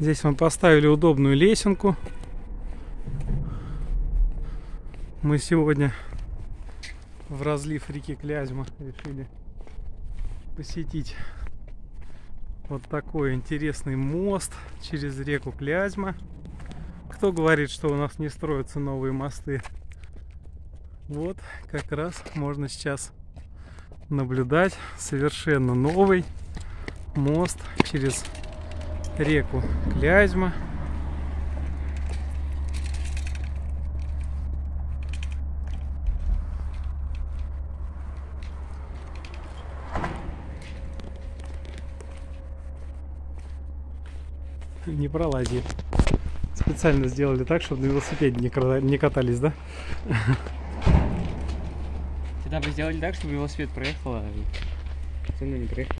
Здесь мы поставили удобную лесенку. Мы сегодня в разлив реки Клязьма решили посетить вот такой интересный мост через реку Клязьма. Кто говорит, что у нас не строятся новые мосты? Вот как раз можно сейчас наблюдать совершенно новый мост через реку Клязьма. Не пролази. Специально сделали так, чтобы на велосипеде не катались, да? Тогда бы сделали так, чтобы велосипед проехал, а цену не проехал.